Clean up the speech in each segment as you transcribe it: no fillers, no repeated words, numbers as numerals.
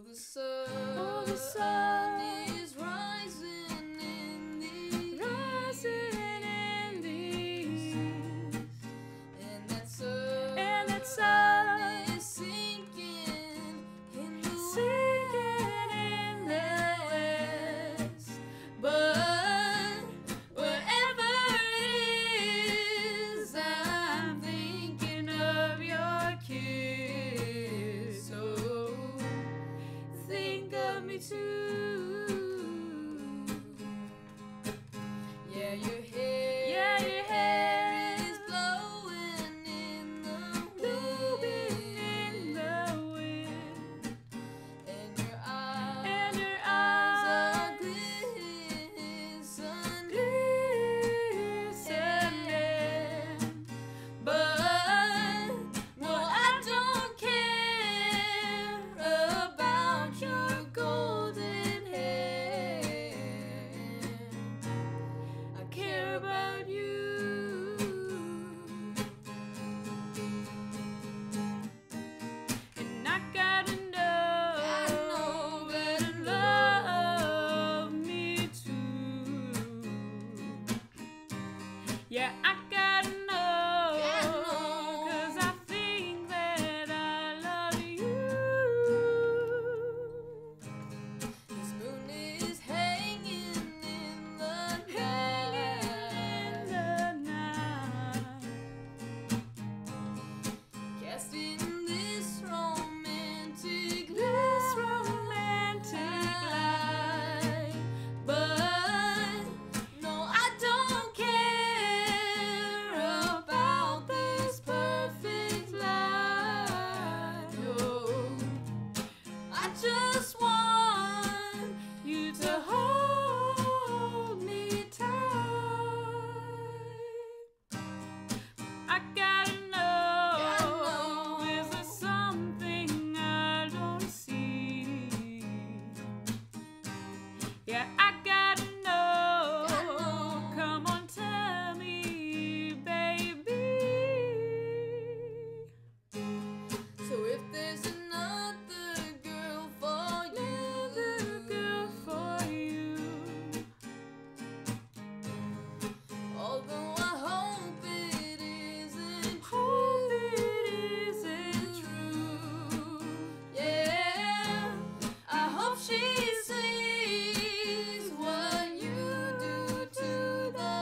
Oh, the sun is rising in the east, and that sun is sinking in the west. But wherever it is, I'm thinking of your kiss. So think of me too. Yeah, your hair is blowing in the wind, and your eyes are glistening. But no, I don't care about your golden hair. I care about you. And I gotta know that you love me too. Yeah, I gotta know, 'cause I think that I love you. This moon is hanging in the night, casting this romantic light. But no, I don't care about this perfect life. No, I just want you to hold me tight. I gotta know, is there something I don't see? Yeah, I gotta know. Come on, tell me, baby. So if there's another girl for you, although I hope it isn't true. Yeah, I hope she sees what you do to the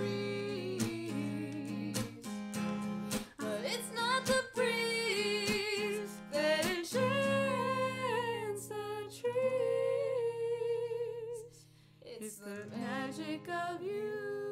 breeze. But it's not the breeze that enchants the trees. It's the magic of you.